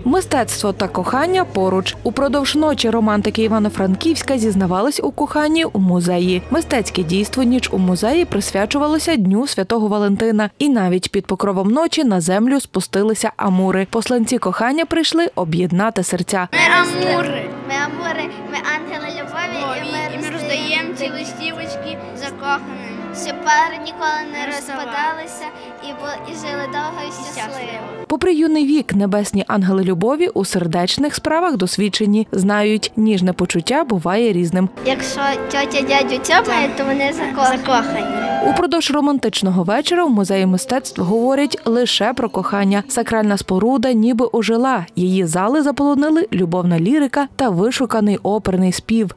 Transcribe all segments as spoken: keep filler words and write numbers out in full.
Мистецтво та кохання поруч. Упродовж ночі романтики Івано-Франківська зізнавались у коханні у музеї. Мистецьке дійство «Ніч у музеї» присвячувалося Дню Святого Валентина. І навіть під покровом ночі на землю спустилися амури. Посланці кохання прийшли об'єднати серця. Ми амури. Ми амури, ми ангели любові, і ми, і ми роздаємо ці листівочки закоханим, щоб пари ніколи не розпадалися і, і жили довго і щасливо. Попри юний вік, небесні ангели любові у сердечних справах досвідчені. Знають, ніжне почуття буває різним. Якщо тьотя дядю цьомає, то вони закохані. Упродовж романтичного вечора в музеї мистецтв говорять лише про кохання. Сакральна споруда ніби ожила. Її зали заполонили любовна лірика та вишуканий оперний спів.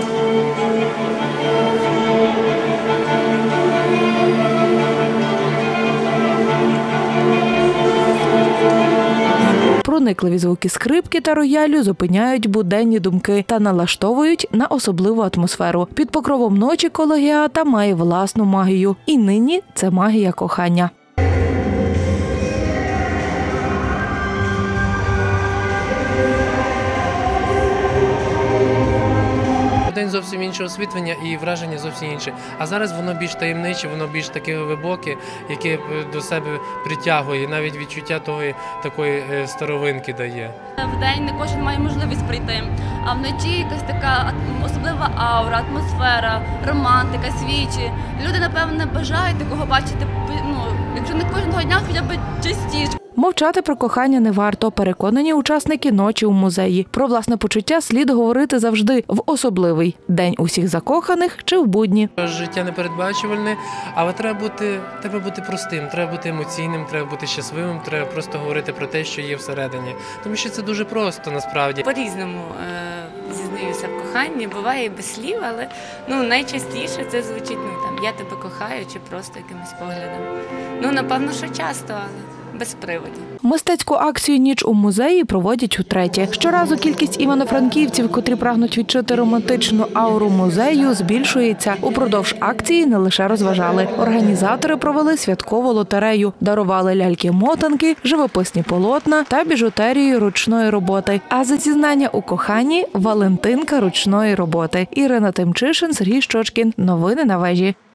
Проникливі звуки скрипки та роялю зупиняють буденні думки та налаштовують на особливу атмосферу. Під покровом ночі колегіата має власну магію. І нині це магія кохання. День зовсім іншого освітлення і враження зовсім інше. А зараз воно більш таємниче, воно більш таке глибоке, яке до себе притягує, навіть відчуття тої такої старовинки дає. Вдень не кожен має можливість прийти, а вночі якась така особлива аура, атмосфера, романтика, свічі. Люди, напевно, бажають такого бачити, ну, якщо не кожного дня, хоча б частіше. Мовчати про кохання не варто, переконані учасники ночі у музеї. Про власне почуття слід говорити завжди в особливий день усіх закоханих чи в будні. Життя непередбачувальне, але треба бути, треба бути простим, треба бути емоційним, треба бути щасливим, треба просто говорити про те, що є всередині. Тому що це дуже просто насправді. По-різному е- зізнаюся в коханні, буває і без слів, але ну, найчастіше це звучить, ну, там, я тебе кохаю чи просто якимось поглядом. Ну, напевно, що часто, але без приводів. Мистецьку акцію «Ніч у музеї» проводять утретє. Щоразу кількість івано-франківців, котрі прагнуть відчути романтичну ауру музею, збільшується. Упродовж акції не лише розважали. Організатори провели святкову лотерею, дарували ляльки-мотанки, живописні полотна та біжутерію ручної роботи. А за зізнання у коханні – Валентинка ручної роботи. Ірина Тимчишин, Сергій Щочкін. Новини на вежі.